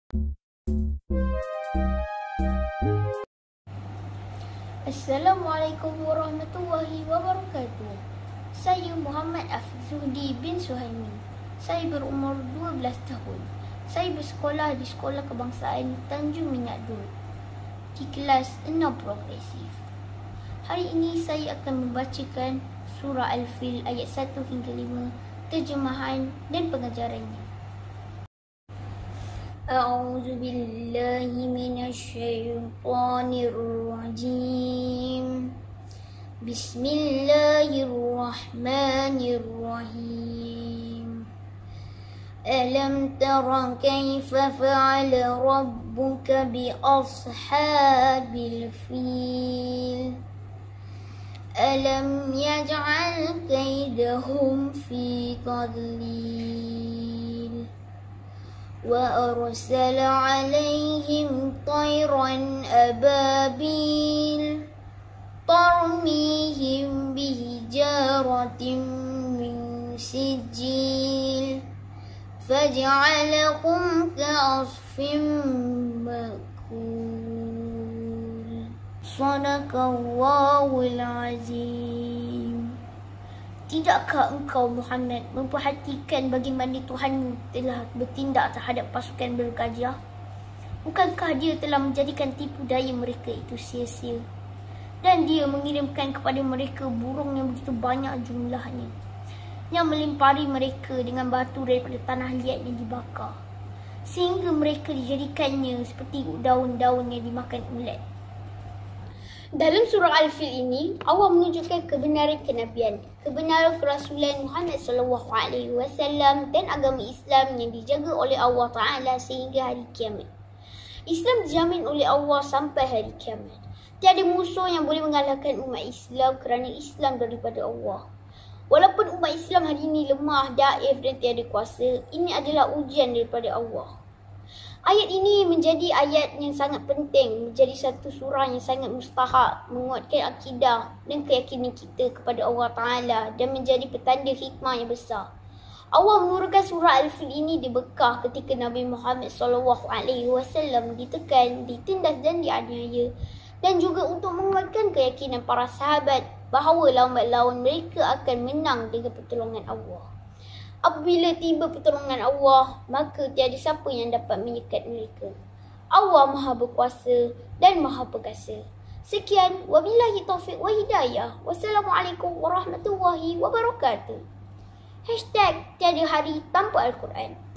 Assalamualaikum warahmatullahi wabarakatuh. Saya Muhammad Afzuhdi bin Suhaimin. Saya berumur 12 tahun. Saya bersekolah di Sekolah Kebangsaan Tanjung Minyak Dut di kelas 6 progresif. Hari ini saya akan membacakan surah Al-Fil ayat 1 hingga 5, terjemahan dan pengajarannya. A'udzu billahi minasyaitonir rajim. Bismillahirrahmanirrahim. Alam tara kaifa fa'ala rabbuka bi ashabil fil. Alam yaj'al kaidahum fi tadlil. وأرسل عليهم طيرا أبابيل ترميهم بحجارة من سجيل فجعلهم كعصف مأكول صدق الله العظيم. Tidakkah engkau Muhammad memperhatikan bagaimana Tuhan telah bertindak terhadap pasukan bergajah? Bukankah dia telah menjadikan tipu daya mereka itu sia-sia? Dan dia mengirimkan kepada mereka burung yang begitu banyak jumlahnya, yang melimpari mereka dengan batu daripada tanah liat yang dibakar, sehingga mereka dijadikannya seperti daun-daun yang dimakan ulat. Dalam surah Al-Fil ini, Allah menunjukkan kebenaran kenabian, kebenaran kerasulan Muhammad SAW dan agama Islam yang dijaga oleh Allah Ta'ala sehingga hari kiamat. Islam dijamin oleh Allah sampai hari kiamat. Tiada musuh yang boleh mengalahkan umat Islam kerana Islam daripada Allah. Walaupun umat Islam hari ini lemah, daif dan tiada kuasa, ini adalah ujian daripada Allah. Ayat ini menjadi ayat yang sangat penting, menjadi satu surah yang sangat mustahak, menguatkan akidah dan keyakinan kita kepada Allah Ta'ala dan menjadi petanda hikmah yang besar. Allah menurunkan surah Al-Fil ini di Mekah ketika Nabi Muhammad SAW ditekan, ditindas dan dianiaya, dan juga untuk menguatkan keyakinan para sahabat bahawa lawan-lawan mereka akan menang dengan pertolongan Allah. Apabila tiba pertolongan Allah, maka tiada siapa yang dapat menyekat mereka. Allah Maha Berkuasa dan Maha Perkasa. Sekian, wabillahi taufiq wa hidayah. Wassalamualaikum warahmatullahi wabarakatuh. #tiada hari tanpa Al-Quran.